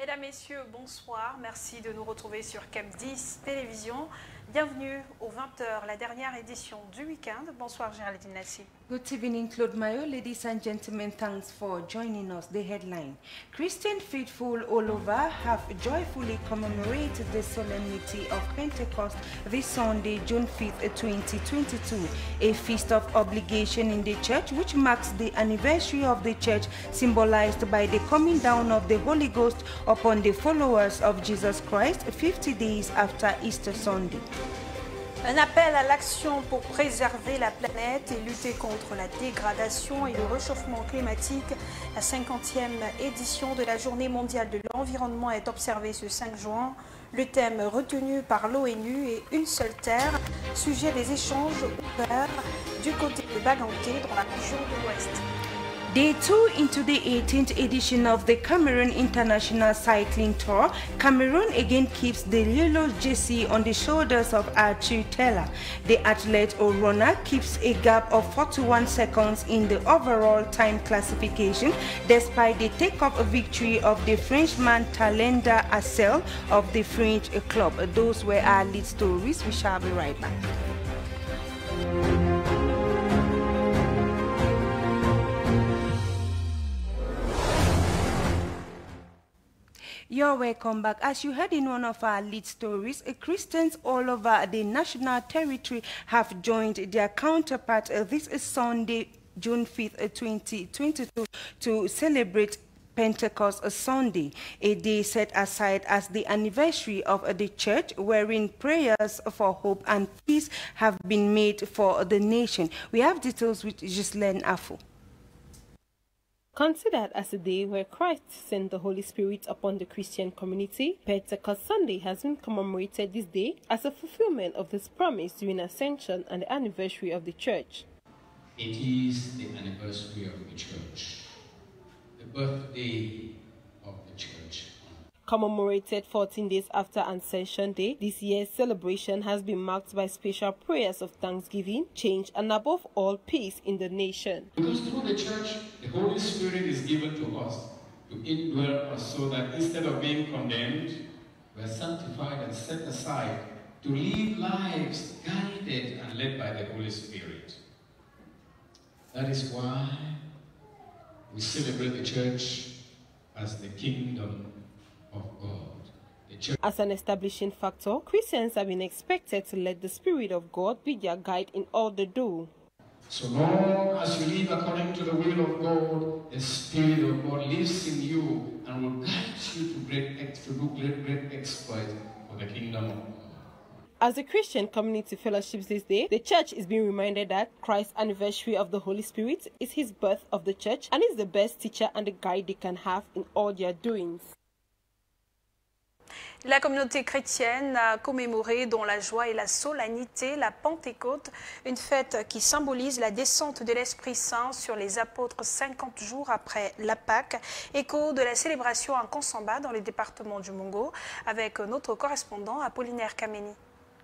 Mesdames, Messieurs, bonsoir. Merci de nous retrouver sur Cap 10 Télévision. Bienvenue aux 20h, la dernière édition du week-end. Bonsoir Géraldine Nassi. Good evening, Claude Mayo. Ladies and gentlemen, thanks for joining us. The headline: Christian faithful all over have joyfully commemorated the solemnity of Pentecost this Sunday, June 5th, 2022, a feast of obligation in the church which marks the anniversary of the church, symbolized by the coming down of the Holy Ghost upon the followers of Jesus Christ 50 days after Easter Sunday. Un appel à l'action pour préserver la planète et lutter contre la dégradation et le réchauffement climatique. La 50e édition de la Journée mondiale de l'environnement est observée ce 5 juin. Le thème retenu par l'ONU est « Une seule terre », sujet des échanges ouverts du côté de Baganté dans la région de l'Ouest. Day 2 into the 18th edition of the Cameroon International Cycling Tour, Cameroon again keeps the yellow jersey on the shoulders of Archie Taylor. The athlete or runner keeps a gap of 41 seconds in the overall time classification, despite the take-off victory of the Frenchman Talenda Assel of the French club. Those were our lead stories. We shall be right back. You're welcome back. As you heard in one of our lead stories, Christians all over the national territory have joined their counterpart this Sunday, June 5th, 2022, to celebrate Pentecost Sunday, a day set aside as the anniversary of the church, wherein prayers for hope and peace have been made for the nation. We have details with Ghislaine Afo. Considered as a day where Christ sent the Holy Spirit upon the Christian community, Pentecost Sunday has been commemorated this day as a fulfillment of this promise during Ascension and the anniversary of the church. It is the anniversary of the church, the birthday of the church. Commemorated 14 days after Ascension Day, this year's celebration has been marked by special prayers of thanksgiving, change, and above all, peace in the nation. Because through the church, the Holy Spirit is given to us to indwell us so that instead of being condemned, we are sanctified and set aside to live lives guided and led by the Holy Spirit. That is why we celebrate the church as the kingdom of God. As an establishing factor, Christians have been expected to let the Spirit of God be their guide in all they do. So long as you live according to the will of God, the Spirit of God lives in you and will guide you to do great exploits for the kingdom of God. As the Christian community fellowships this day, the church is being reminded that Christ's anniversary of the Holy Spirit is his birth of the church and is the best teacher and the guide they can have in all their doings. La communauté chrétienne a commémoré dans la joie et la solennité la Pentecôte, une fête qui symbolise la descente de l'Esprit Saint sur les apôtres 50 jours après la Pâque, écho de la célébration à Kansamba dans le département du Mongo, avec notre correspondant Apollinaire Kameni.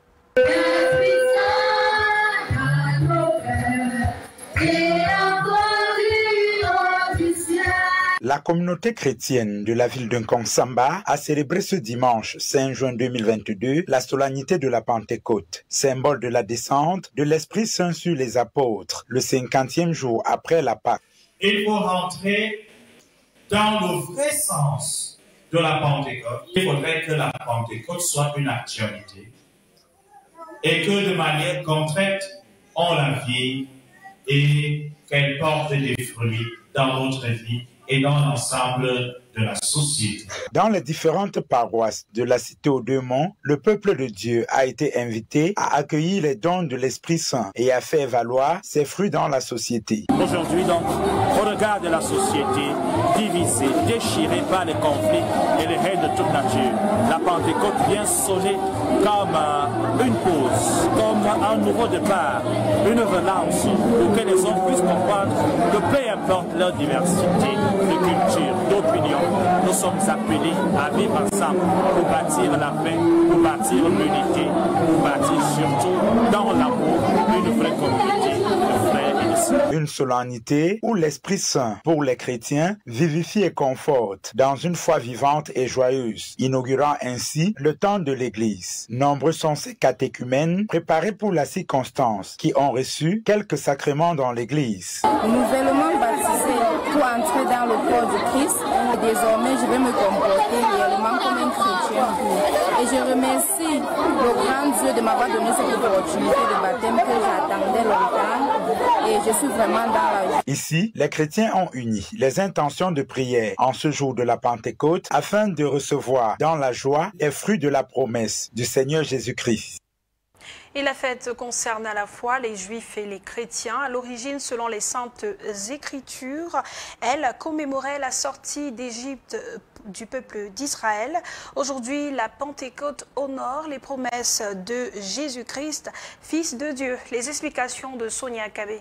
La communauté chrétienne de la ville de Kansamba a célébré ce dimanche 5 juin 2022 la solennité de la Pentecôte, symbole de la descente de l'Esprit Saint sur les apôtres, le 50e jour après la Pâque. Il faut rentrer dans le vrai sens de la Pentecôte. Il faudrait que la Pentecôte soit une actualité et que de manière concrète, on la vit et qu'elle porte des fruits dans notre vie et dans l'ensemble de la société. Dans les différentes paroisses de la cité aux Deux Monts, le peuple de Dieu a été invité à accueillir les dons de l'Esprit Saint et à faire valoir ses fruits dans la société. Aujourd'hui, donc, au regard de la société divisée, déchirée par les conflits et les haines de toute nature, la Pentecôte vient sonner comme une pause, comme un nouveau départ, une relance pour que les hommes puissent comprendre que peu importe leur diversité de culture, d'opinion, nous sommes appelés à vivre ensemble pour bâtir la paix, pour bâtir l'unité, pour bâtir surtout dans l'amour une vraie communauté de frères et de Une solennité où l'Esprit Saint, pour les chrétiens, vivifie et conforte dans une foi vivante et joyeuse, inaugurant ainsi le temps de l'Église. Nombreux sont ces catéchumènes préparés pour la circonstance qui ont reçu quelques sacrements dans l'Église. Nouvellement baptisé pour entrer dans le corps du Christ, désormais je vais me comporter réellement comme un chrétien. Et je remercie le grand Dieu de m'avoir donné cette opportunité de baptême que j'attendais longtemps. Et je suis vraiment dans la joie. Ici, les chrétiens ont uni les intentions de prière en ce jour de la Pentecôte afin de recevoir dans la joie les fruits de la promesse du Seigneur Jésus-Christ. Et la fête concerne à la fois les Juifs et les chrétiens. À l'origine, selon les Saintes Écritures, elle commémorait la sortie d'Égypte du peuple d'Israël. Aujourd'hui, la Pentecôte honore les promesses de Jésus-Christ, Fils de Dieu. Les explications de Sonia Kabé.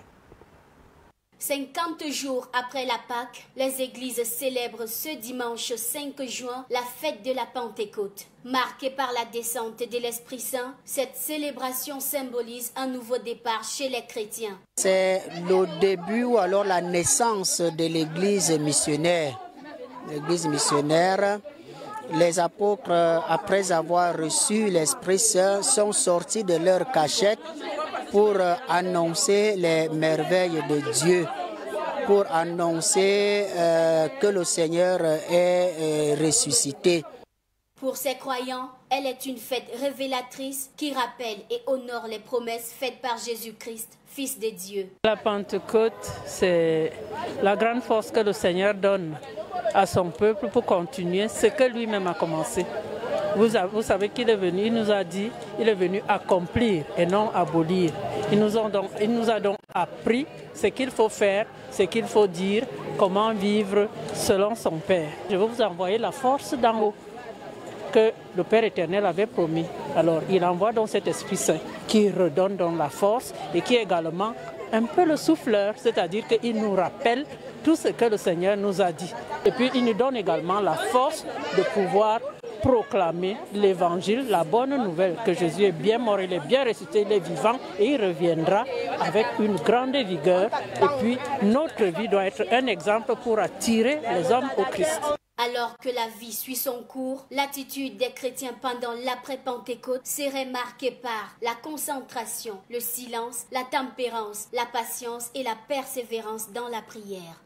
50 jours après la Pâque, les églises célèbrent ce dimanche 5 juin la fête de la Pentecôte. Marquée par la descente de l'Esprit Saint, cette célébration symbolise un nouveau départ chez les chrétiens. C'est le début ou alors la naissance de l'église missionnaire. L'église missionnaire, les apôtres, après avoir reçu l'Esprit Saint, sont sortis de leur cachette pour annoncer les merveilles de Dieu, pour annoncer que le Seigneur est ressuscité. Pour ces croyants, elle est une fête révélatrice qui rappelle et honore les promesses faites par Jésus-Christ, Fils de Dieu. La Pentecôte, c'est la grande force que le Seigneur donne à son peuple pour continuer ce que lui-même a commencé. Vous savez qu'il est venu, il nous a dit, il est venu accomplir et non abolir. Il nous a donc appris ce qu'il faut faire, ce qu'il faut dire, comment vivre selon son Père. Je vais vous envoyer la force d'en haut que le Père éternel avait promis. Alors il envoie donc cet Esprit Saint qui redonne donc la force et qui est également un peu le souffleur, c'est-à-dire qu'il nous rappelle tout ce que le Seigneur nous a dit. Et puis il nous donne également la force de pouvoir proclamer l'évangile, la bonne nouvelle que Jésus est bien mort, il est bien ressuscité, il est vivant et il reviendra avec une grande vigueur. Et puis notre vie doit être un exemple pour attirer les hommes au Christ. Alors que la vie suit son cours, l'attitude des chrétiens pendant l'après-Pentecôte serait marquée par la concentration, le silence, la tempérance, la patience et la persévérance dans la prière.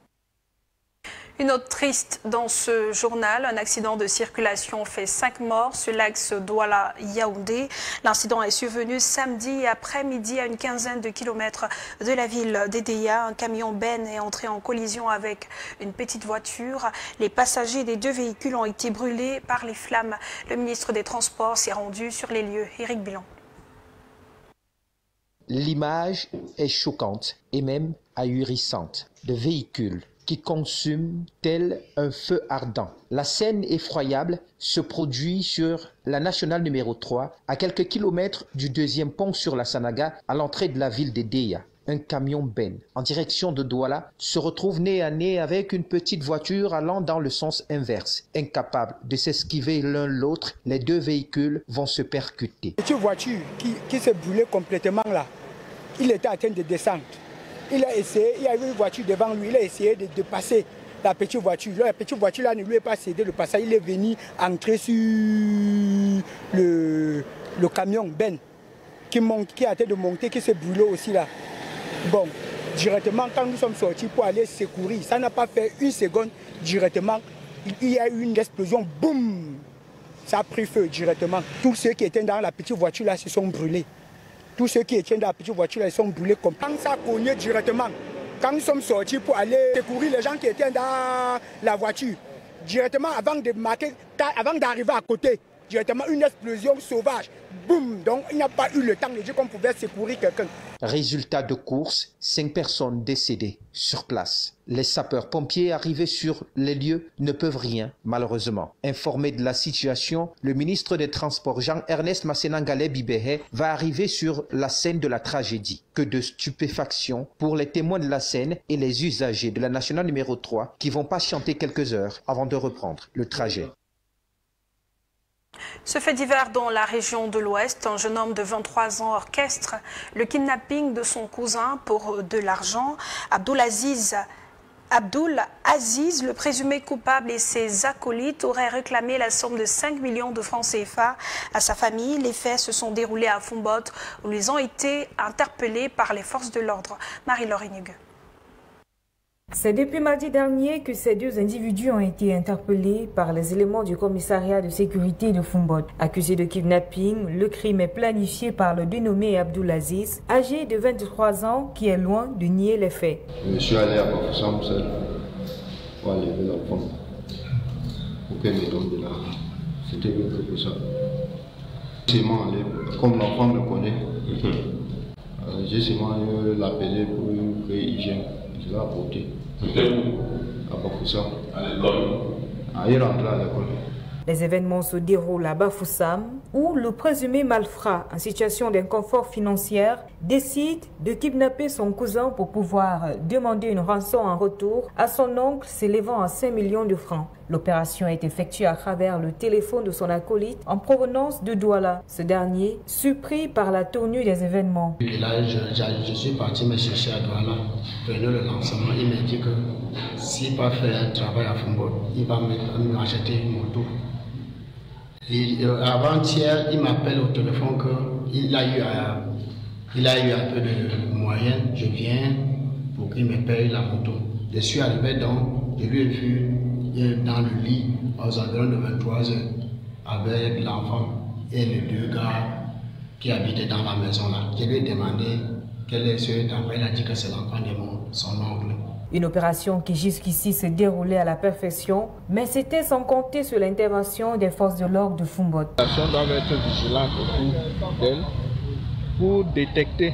Une note triste dans ce journal, un accident de circulation fait 5 morts sur l'axe Douala-Yaoundé. L'incident est survenu samedi après-midi à une quinzaine de kilomètres de la ville d'Edéa. Un camion Ben est entré en collision avec une petite voiture. Les passagers des 2 véhicules ont été brûlés par les flammes. Le ministre des Transports s'est rendu sur les lieux. Éric Bilan. L'image est choquante et même ahurissante de véhicules qui consument tel un feu ardent. La scène effroyable se produit sur la nationale numéro 3, à quelques kilomètres du 2e pont sur la Sanaga, à l'entrée de la ville d'Edéa. Un camion Ben, en direction de Douala, se retrouve nez à nez avec une petite voiture allant dans le sens inverse. Incapables de s'esquiver l'un l'autre, les 2 véhicules vont se percuter. Cette voiture qui s'est brûlée complètement là, il était en train de descendre. Il a essayé, il y avait une voiture devant lui, il a essayé de passer la petite voiture. La petite voiture là ne lui est pas cédé le passage, il est venu entrer sur le camion Ben qui est en train de monter, qui s'est brûlé aussi là. Bon, directement quand nous sommes sortis pour aller secourir, ça n'a pas fait une seconde, directement il y a eu une explosion, boum, ça a pris feu directement. Tous ceux qui étaient dans la petite voiture là se sont brûlés. Tous ceux qui étaient dans la petite voiture, ils sont brûlés complètement. Quand ça a cogné directement, quand nous sommes sortis pour aller secourir les gens qui étaient dans la voiture, directement avant d'arriver à côté, directement une explosion sauvage. Boum! Donc il n'y a pas eu le temps de dire qu'on pouvait secourir quelqu'un. Résultat de course, 5 personnes décédées sur place. Les sapeurs-pompiers arrivés sur les lieux ne peuvent rien, malheureusement. Informé de la situation, le ministre des Transports, Jean-Ernest Massénangale-Bibéhé, va arriver sur la scène de la tragédie. Que de stupéfaction pour les témoins de la scène et les usagers de la nationale numéro 3 qui vont patienter quelques heures avant de reprendre le trajet. Ce fait divers dans la région de l'Ouest, un jeune homme de 23 ans orchestre le kidnapping de son cousin pour de l'argent. Abdul Aziz, le présumé coupable, et ses acolytes auraient réclamé la somme de 5 millions de francs CFA à sa famille. Les faits se sont déroulés à Fumbot, où ils ont été interpellés par les forces de l'ordre. Marie-Laure Inugue. C'est depuis mardi dernier que ces deux individus ont été interpellés par les éléments du commissariat de sécurité de Fumbot. Accusé de kidnapping, le crime est planifié par le dénommé Abdul Aziz, âgé de 23 ans, qui est loin de nier les faits. Je suis allé à Bafoussam seul pour enlever l'enfant, pour qu'elle me donne de l'argent. C'était que pour ça. C'est moi, comme l'enfant me connaît, j'ai seulement l'appelé pour qu'il vienne. Je l'ai apporté. À Bafoussam. À l'école. Il rentre à l'école. Les événements se déroulent à Bafoussam, où le présumé malfrat, en situation d'inconfort financier, décide de kidnapper son cousin pour pouvoir demander une rançon en retour à son oncle s'élevant à 5 millions de francs. L'opération est effectuée à travers le téléphone de son acolyte en provenance de Douala. Ce dernier, surpris par la tournure des événements. Et là, je suis parti me chercher à Douala. Prenez le lancement, il m'a dit que s'il va faire un travail à Fumbot, il va m'acheter une moto. Avant-hier, il m'appelle au téléphone qu'il a eu un peu de moyens. Je viens pour qu'il me paye la moto. Je suis arrivé donc, je lui ai vu dans le lit aux environs de 23 heures avec l'enfant et les deux gars qui habitaient dans la maison là. Je lui ai demandé quel est ce enfant. Il a dit que c'est l'enfant de son oncle. Une opération qui jusqu'ici se déroulait à la perfection, mais c'était sans compter sur l'intervention des forces de l'ordre de Fumbot. Les nations doivent être vigilantes autour d'elles pour détecter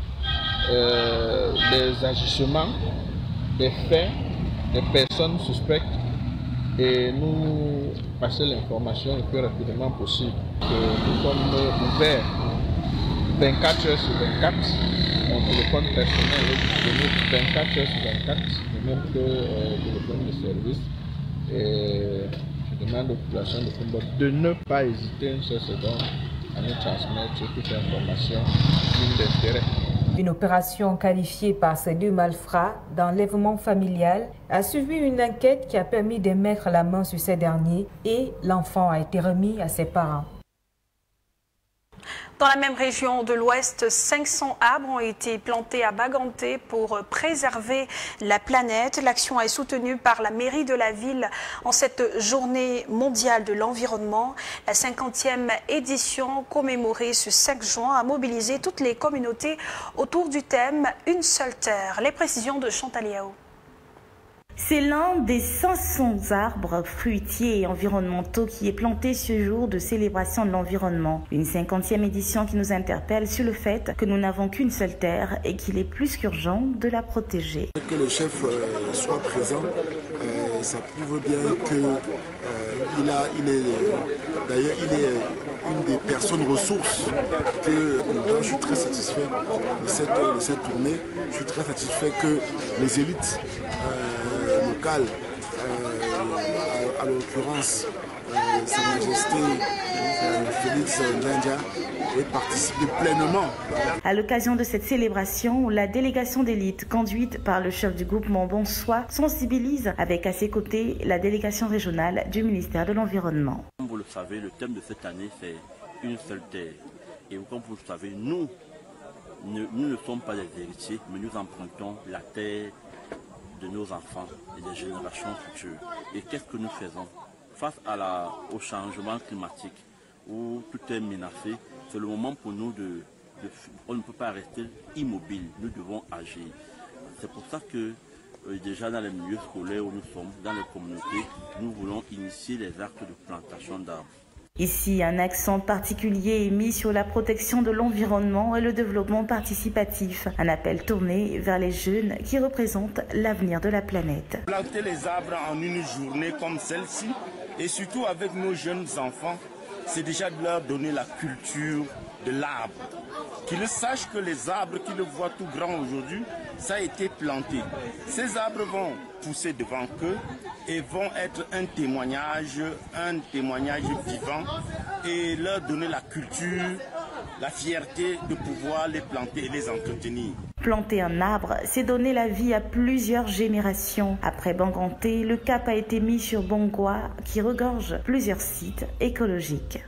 des agissements, des faits, des personnes suspectes et nous passer l'information le plus rapidement possible. Nous sommes ouverts 24 heures sur 24. Mon téléphone personnel est disponible 24 heures sur 24, de même que le téléphone de service. Et je demande aux populations de Fumbot de ne pas hésiter une seule seconde à nous transmettre toute information d'intérêt. Une opération qualifiée par ces deux malfrats d'enlèvement familial a suivi une enquête qui a permis de mettre la main sur ces derniers et l'enfant a été remis à ses parents. Dans la même région de l'Ouest, 500 arbres ont été plantés à Baganté pour préserver la planète. L'action est soutenue par la mairie de la ville en cette journée mondiale de l'environnement. La 50e édition commémorée ce 5 juin a mobilisé toutes les communautés autour du thème « Une seule terre ». Les précisions de Chantal Yao. C'est l'un des 500 arbres fruitiers et environnementaux qui est planté ce jour de célébration de l'environnement. Une 50e édition qui nous interpelle sur le fait que nous n'avons qu'une seule terre et qu'il est plus qu'urgent de la protéger. Que le chef soit présent, ça prouve bien qu'il est une des personnes ressources que je suis très satisfait de cette tournée. Je suis très satisfait que les élites locales, à l'occurrence Sa Majesté Félix Ndanja, aient participé pleinement. À l'occasion de cette célébration, la délégation d'élite conduite par le chef du groupement Bonsoir sensibilise avec à ses côtés la délégation régionale du ministère de l'Environnement. Comme vous le savez, le thème de cette année c'est une seule terre. Et comme vous le savez, nous ne sommes pas des héritiers, mais nous empruntons la terre de nos enfants et des générations futures. Et qu'est-ce que nous faisons? Face au changement climatique, où tout est menacé, c'est le moment pour nous on ne peut pas rester immobile, nous devons agir. C'est pour ça que déjà dans les milieux scolaires où nous sommes, dans les communautés, nous voulons initier les actes de plantation d'arbres. Ici, un accent particulier est mis sur la protection de l'environnement et le développement participatif. Un appel tourné vers les jeunes qui représentent l'avenir de la planète. Planter les arbres en une journée comme celle-ci, et surtout avec nos jeunes enfants, c'est déjà de leur donner la culture de l'arbre. Qu'ils sachent que les arbres qu'ils voient tout grand aujourd'hui, ça a été planté. Ces arbres vont pousser devant eux et vont être un témoignage vivant et leur donner la culture, la fierté de pouvoir les planter et les entretenir. Planter un arbre, c'est donner la vie à plusieurs générations. Après Banganté, le cap a été mis sur Bongwa, qui regorge plusieurs sites écologiques.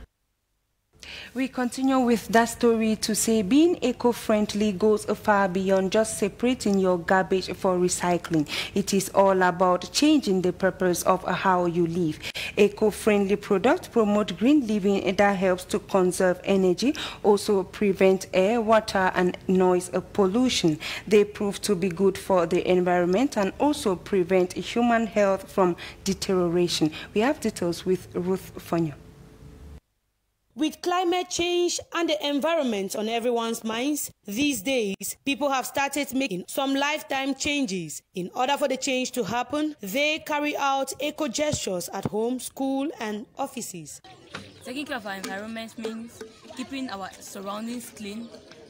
We continue with that story to say being eco-friendly goes far beyond just separating your garbage for recycling. It is all about changing the purpose of how you live. Eco-friendly products promote green living that helps to conserve energy, also prevent air, water and noise pollution. They prove to be good for the environment and also prevent human health from deterioration. We have details with Ruth Fonyo. With climate change and the environment on everyone's minds, these days, people have started making some lifetime changes. In order for the change to happen, they carry out eco-gestures at home, school, and offices. Taking care of our environment means keeping our surroundings clean.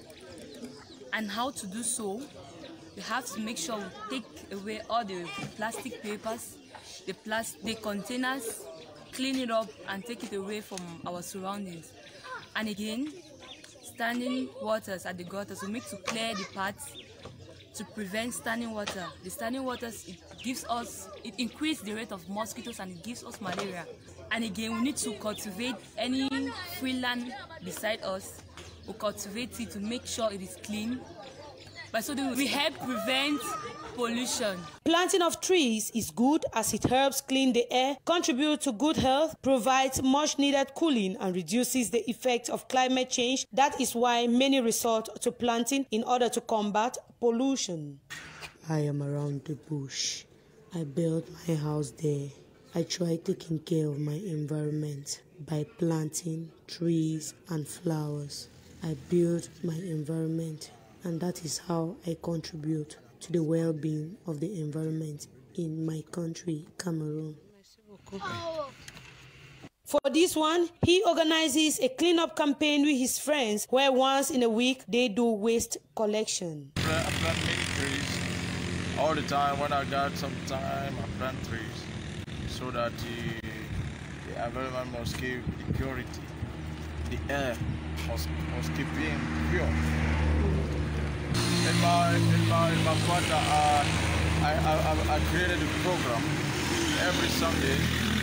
And how to do so, we have to make sure we take away all the plastic papers, the containers, clean it up and take it away from our surroundings. And again, standing waters at the gutters, we need to clear the paths to prevent standing water. The standing waters, it increases the rate of mosquitoes and it gives us malaria. And again, we need to cultivate any free land beside us. We cultivate it to make sure it is clean. By so doing, we help prevent pollution. Planting of trees is good as it helps clean the air, contribute to good health, provides much needed cooling and reduces the effect of climate change. That is why many resort to planting in order to combat pollution. I am around the bush. I built my house there. I try taking care of my environment by planting trees and flowers. I build my environment, and that is how I contribute to the well-being of the environment in my country, Cameroon. For this one, he organizes a cleanup campaign with his friends where once in a week they do waste collection. I plant many trees all the time. When I got some time, I plant trees so that the environment must keep the purity. The air must keep being pure. In my father, I created a program. Every Sunday,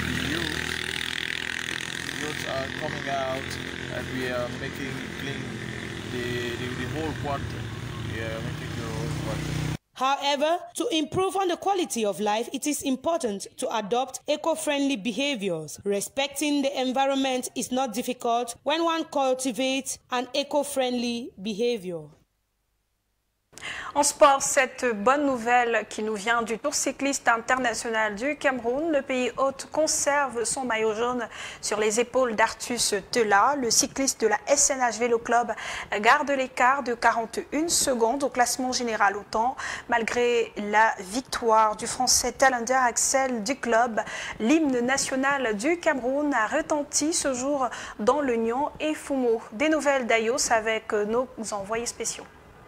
youths are coming out and we are making clean the whole quarter. We are making the whole quarter. However, to improve on the quality of life, it is important to adopt eco-friendly behaviors. Respecting the environment is not difficult when one cultivates an eco-friendly behavior. En sport, cette bonne nouvelle qui nous vient du Tour cycliste international du Cameroun. Le pays hôte conserve son maillot jaune sur les épaules d'Artus Tela. Le cycliste de la SNH Vélo Club garde l'écart de 41 secondes au classement général au temps. Malgré la victoire du Français Talander Axel du club, l'hymne national du Cameroun a retenti ce jour dans le Nyon et Fumo. Des nouvelles d'Ayos avec nos envoyés spéciaux.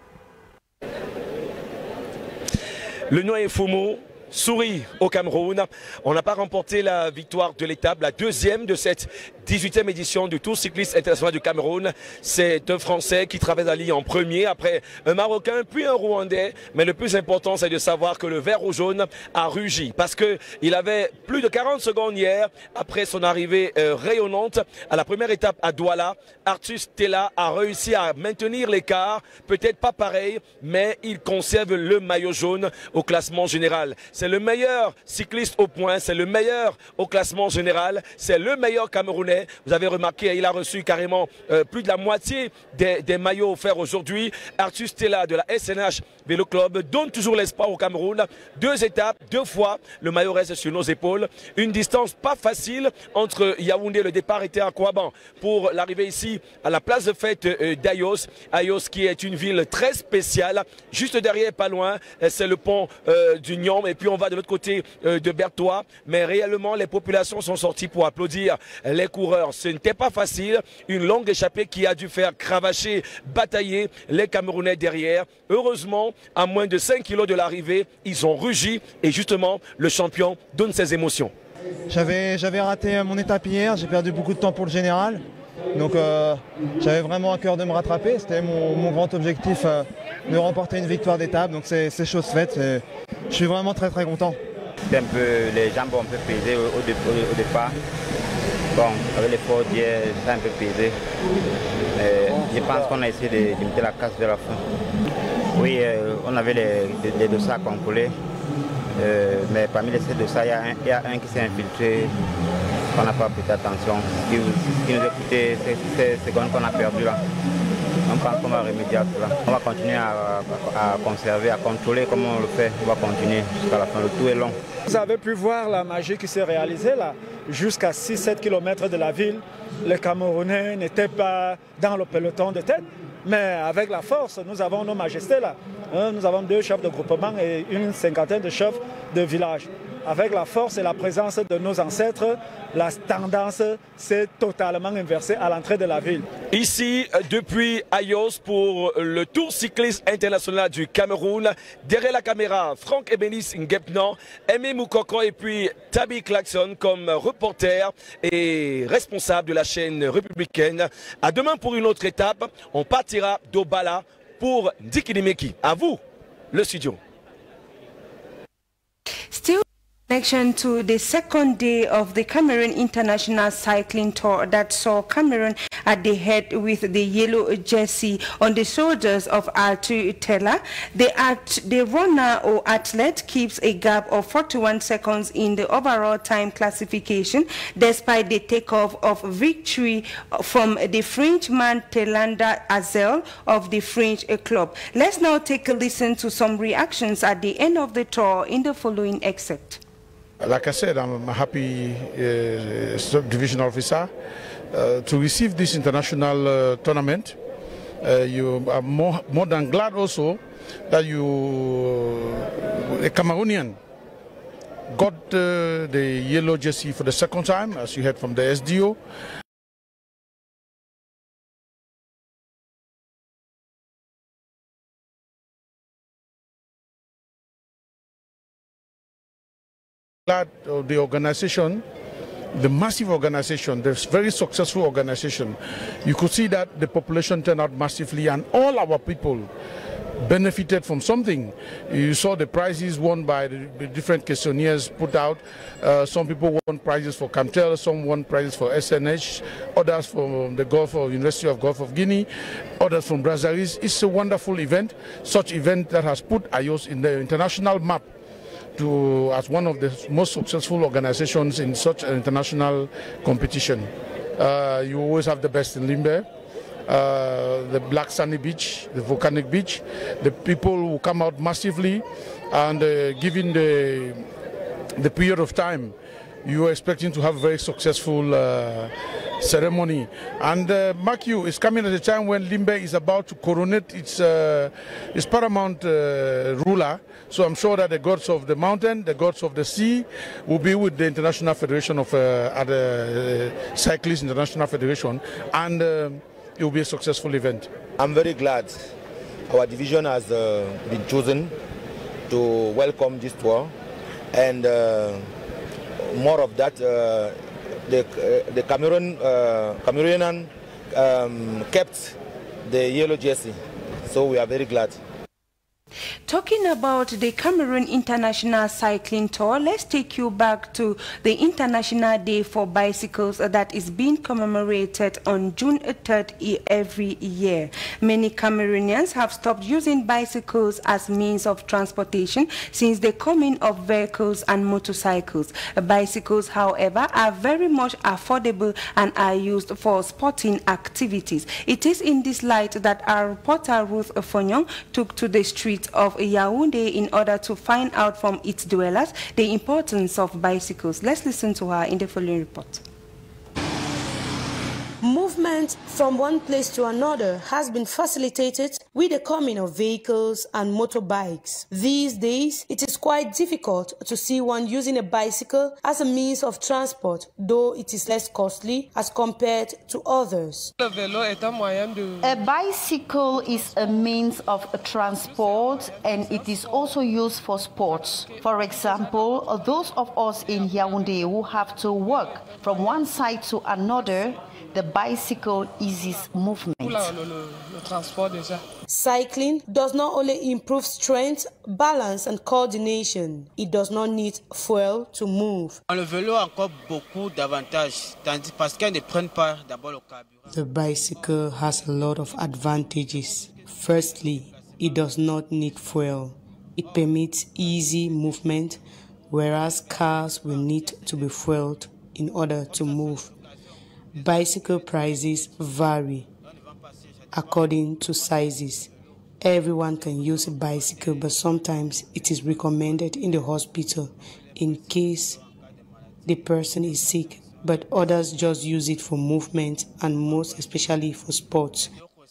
Le Nyon et Fumo sourit au Cameroun. On n'a pas remporté la victoire de l'étape, la deuxième de cette 18e édition du Tour cycliste international du Cameroun. C'est un Français qui traverse la ligne en premier, après un Marocain, puis un Rwandais. Mais le plus important, c'est de savoir que le vert ou jaune a rugi parce qu'il avait plus de 40 secondes hier après son arrivée rayonnante à la première étape à Douala. Artus Tela a réussi à maintenir l'écart, peut-être pas pareil, mais il conserve le maillot jaune au classement général. C'est le meilleur cycliste au point, c'est le meilleur au classement général, c'est le meilleur Camerounais. Vous avez remarqué, il a reçu carrément plus de la moitié des maillots offerts aujourd'hui. Artus Tela de la SNH Vélo Club donne toujours l'espoir au Cameroun. 2 étapes, 2 fois, le maillot reste sur nos épaules. Une distance pas facile entre Yaoundé, le départ était à Kouaban, pour l'arrivée ici à la place de fête d'Ayos. Ayos qui est une ville très spéciale. Juste derrière, pas loin, c'est le pont du Nyon. Et puis on va de l'autre côté de Berthois, mais réellement les populations sont sorties pour applaudir les coureurs. Ce n'était pas facile, une longue échappée qui a dû faire cravacher, batailler les Camerounais derrière. Heureusement, à moins de 5 kilos de l'arrivée, ils ont rugi et justement le champion donne ses émotions. J'avais raté mon étape hier, j'ai perdu beaucoup de temps pour le général. Donc j'avais vraiment à cœur de me rattraper, c'était mon grand objectif de remporter une victoire d'étape, donc c'est chose faite, je suis vraiment très content. Les jambes ont un peu pesé au départ, bon avec l'effort d'hier ça a un peu pesé, je pense qu'on a essayé de limiter la casse vers la fin. Oui, on avait les dossards à contrôler, mais parmi les dossards il y a un qui s'est infiltré. On n'a pas prêté attention, ce qui nous a coûté ces secondes qu'on a perdues là. On pense qu'on va remédier à cela. On va continuer à conserver, à contrôler comme on le fait. On va continuer jusqu'à la fin. Le tour est long. Vous avez pu voir la magie qui s'est réalisée là. Jusqu'à 6-7 km de la ville, les Camerounais n'étaient pas dans le peloton de tête. Mais avec la force, nous avons nos majestés là. Nous avons 2 chefs de groupement et une cinquantaine de chefs de village. Avec la force et la présence de nos ancêtres, la tendance s'est totalement inversée à l'entrée de la ville. Ici, depuis Ayos pour le Tour cycliste international du Cameroun, derrière la caméra, Franck Ebenis Ngepnan, Aimé Moukoko et puis Tabi Klaxon comme reporter et responsable de la chaîne républicaine. À demain pour une autre étape, on partira d'Obala pour Ndikidimeki. À vous, le studio. Still connection to the second day of the Cameroon International Cycling Tour that saw Cameroon at the head with the yellow jersey on the shoulders of Arthur Teller. The runner or athlete keeps a gap of 41 seconds in the overall time classification despite the takeoff of victory from the Frenchman Telanda Azel of the French club. Let's now take a listen to some reactions at the end of the tour in the following excerpt. Like I said, I'm a happy sub-division officer to receive this international tournament. You are more than glad also that you, a Cameroonian, got the yellow jersey for the second time, as you heard from the SDO. The organization, the massive organization, the very successful organization, you could see that the population turned out massively and all our people benefited from something. You saw the prizes won by the different questionnaires put out. Some people won prizes for Camtel, some won prizes for SNH, others from the University of Gulf of Guinea, others from Brazzaville. It's a wonderful event, such event that has put Ayos in the international map as one of the most successful organizations in such an international competition. You always have the best in Limbe, the Black Sandy Beach, the volcanic beach. The people who come out massively, and given the period of time, you are expecting to have a very successful ceremony. And mark you, it's coming at a time when Limbe is about to coronate its paramount ruler. So I'm sure that the gods of the mountain, the gods of the sea will be with the International Federation of Cyclists International Federation, and it will be a successful event. I'm very glad our division has been chosen to welcome this tour, and more of that, the Cameroonian kept the yellow jersey, so we are very glad. Talking about the Cameroon International Cycling Tour, let's take you back to the International Day for Bicycles that is being commemorated on June 3rd every year. Many Cameroonians have stopped using bicycles as means of transportation since the coming of vehicles and motorcycles. Bicycles, however, are very much affordable and are used for sporting activities. It is in this light that our reporter Ruth Fonyon took to the streets of Yaoundé in order to find out from its dwellers the importance of bicycles. Let's listen to her in the following report. Movement from one place to another has been facilitated with the coming of vehicles and motorbikes. These days, it is quite difficult to see one using a bicycle as a means of transport, though it is less costly as compared to others. A bicycle is a means of transport, and it is also used for sports. For example, those of us in Yaoundé who have to walk from one side to another, the bicycle eases movement. Cycling does not only improve strength, balance and coordination, it does not need fuel to move. The bicycle has a lot of advantages. Firstly, it does not need fuel. It permits easy movement, whereas cars will need to be fueled in order to move. Bicycle prices vary according to sizes. Everyone can use a bicycle, but sometimes it is recommended in the hospital in case the person is sick, but others just use it for movement and most especially for sports.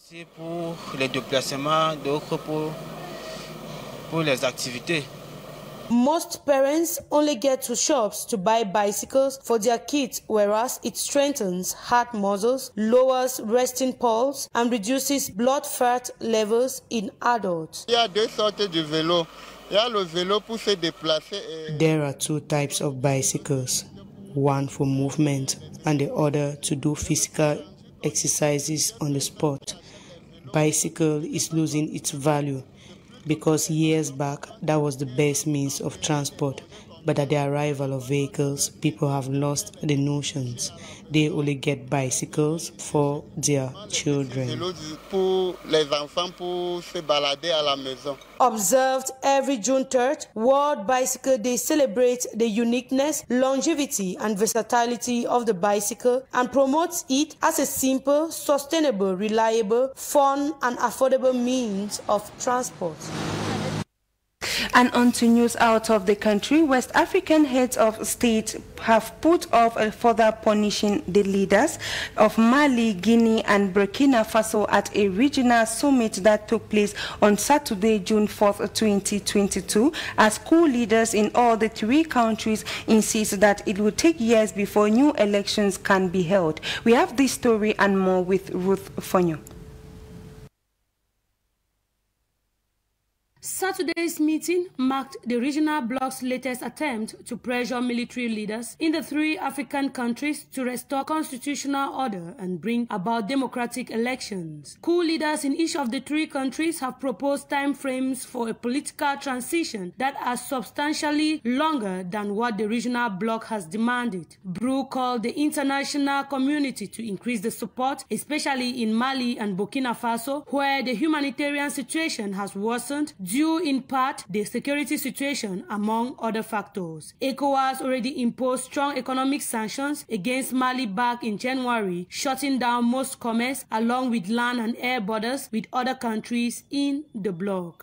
Most parents only get to shops to buy bicycles for their kids, whereas it strengthens heart muscles, lowers resting pulse, and reduces blood fat levels in adults. There are two types of bicycles, one for movement and the other to do physical exercises on the spot. Bicycle is losing its value because years back that was the best means of transport, but at the arrival of vehicles, people have lost the notions. They only get bicycles for their children. Observed every June 3rd, World Bicycle Day celebrates the uniqueness, longevity and versatility of the bicycle and promotes it as a simple, sustainable, reliable, fun and affordable means of transport. And on to news out of the country, West African heads of state have put off further punishing the leaders of Mali, Guinea and Burkina Faso at a regional summit that took place on Saturday, June 4th, 2022, as coup leaders in all the three countries insist that it will take years before new elections can be held. We have this story and more with Ruth Fonyo. Saturday's meeting marked the regional bloc's latest attempt to pressure military leaders in the three African countries to restore constitutional order and bring about democratic elections. Coup leaders in each of the three countries have proposed time frames for a political transition that are substantially longer than what the regional bloc has demanded. Brou called the international community to increase the support, especially in Mali and Burkina Faso, where the humanitarian situation has worsened due in part the security situation among other factors. ECOWAS already imposed strong economic sanctions against Mali back in January, shutting down most commerce along with land and air borders with other countries in the bloc.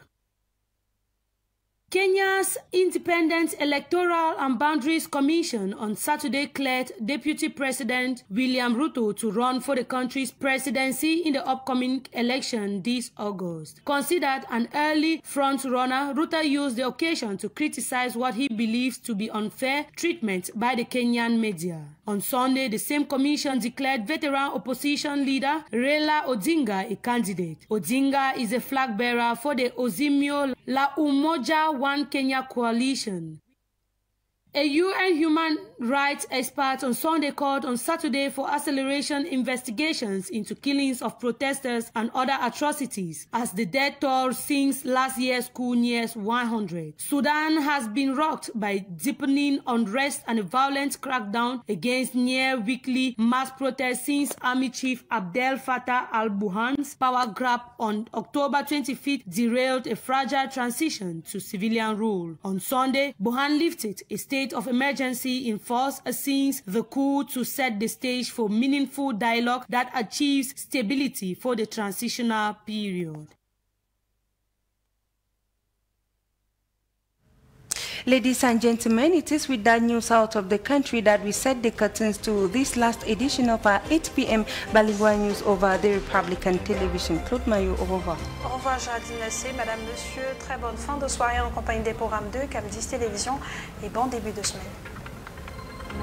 Kenya's Independent Electoral and Boundaries Commission on Saturday cleared Deputy President William Ruto to run for the country's presidency in the upcoming election this August. Considered an early front-runner, Ruto used the occasion to criticize what he believes to be unfair treatment by the Kenyan media. On Sunday, the same commission declared veteran opposition leader Raila Odinga a candidate. Odinga is a flag bearer for the Azimio la Umoja One Kenya coalition. A UN human rights expert on Sunday called on Saturday for acceleration investigations into killings of protesters and other atrocities as the death toll since last year's coup nears 100. Sudan has been rocked by deepening unrest and a violent crackdown against near-weekly mass protests since Army Chief Abdel Fattah al-Burhan's power grab on October 25th derailed a fragile transition to civilian rule. On Sunday, Burhan lifted a state of emergency in force since the coup to set the stage for meaningful dialogue that achieves stability for the transitional period. Ladies and gentlemen, it is with that news out of the country that we set the curtains to this last edition of our 8 p.m. bilingual news over the Republican television. Claude Maillot, au revoir. Au revoir Géraldine Lassé, Madame, Monsieur, très bonne fin de soirée en compagnie des programmes 2, CAM 10 Télévision et bon début de semaine.